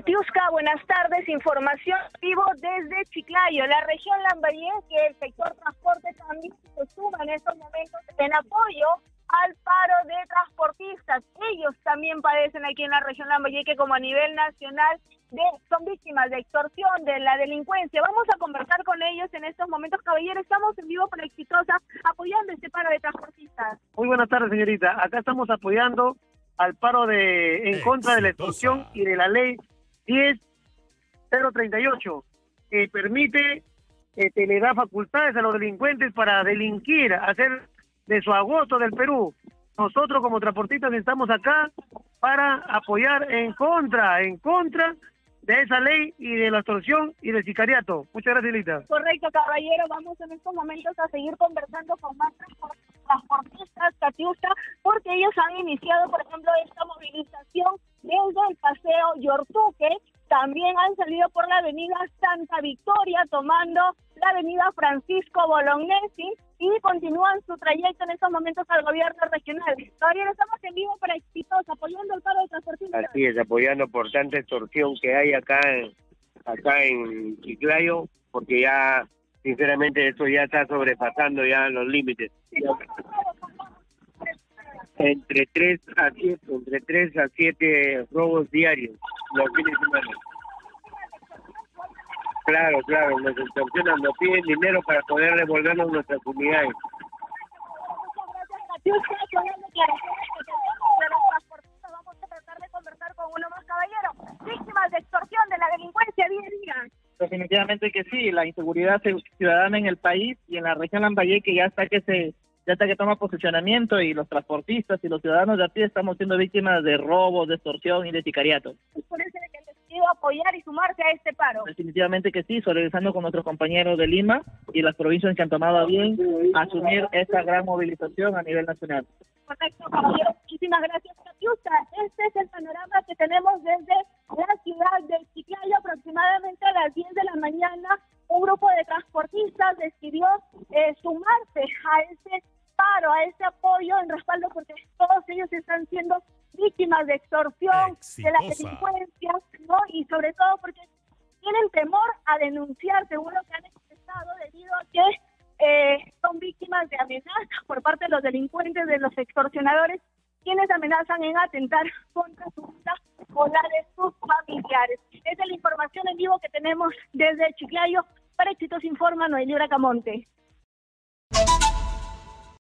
Tiusca, buenas tardes. Información vivo desde Chiclayo, la región Lambayeque. El sector transporte también se suma en estos momentos en apoyo al paro de transportistas. Ellos también padecen aquí en la región Lambayeque, como a nivel nacional, son víctimas de extorsión, de la delincuencia. Vamos a conversar con ellos en estos momentos, caballero. Estamos en vivo por Exitosa apoyando este paro de transportistas. Muy buenas tardes, señorita. Acá estamos apoyando al paro en contra de la extorsión y de la ley 10.038, que permite, le da facultades a los delincuentes para delinquir, hacer de su agosto del Perú. Nosotros como transportistas estamos acá para apoyar en contra de esa ley y de la extorsión y del sicariato. Muchas gracias, Lita. Correcto, caballero. Vamos en estos momentos a seguir conversando con más transportistas, Catiusca, porque ellos han iniciado, por ejemplo, esta movilización desde el Paseo Yortuque. También han salido por la avenida Santa Victoria, tomando la avenida Francisco Bolognesi, y continúan su trayecto en estos momentos al gobierno regional. Caballero, estamos en vivo para Exitosa, apoyando el paro de transportistas. Así es, apoyando por tanta extorsión que hay acá en Chiclayo, porque ya, sinceramente, esto ya está sobrepasando ya los límites. Entre 3 a 7 robos diarios los fines de semana. Claro, nos extorsionan, nos piden dinero para poder devolvernos nuestras unidades. Vamos a tratar de conversar con uno más, caballero. Víctimas de extorsión, de la delincuencia, día a día. Definitivamente que sí, la inseguridad ciudadana en el país y en la región Lambayeque ya está que toma posicionamiento, y los transportistas y los ciudadanos de a pie estamos siendo víctimas de robos, de extorsión y de sicariato. Es por eso que han decidido apoyar y sumarse a este paro. Definitivamente que sí, solidarizando con nuestros compañeros de Lima y las provincias que han tomado a bien asumir esta gran movilización a nivel nacional. Correcto, caballero. Muchísimas gracias, Catiusca. Este es el panorama que tenemos desde la ciudad de Chiclayo. Aproximadamente a las 10 de la mañana, un grupo de transportistas decidió sumarse a ese paro, a ese apoyo en respaldo, porque todos ellos están siendo víctimas de extorsión, de la delincuencia, ¿no? Y sobre todo porque tienen temor a denunciar, según lo que han expresado, debido a que son víctimas de amenazas por parte de los delincuentes, de los extorsionadores, quienes amenazan en atentar contra su vida o la de sus familiares. Esa es la información en vivo que tenemos desde Chiclayo. Para Éxitos informa Noelí Bracamonte.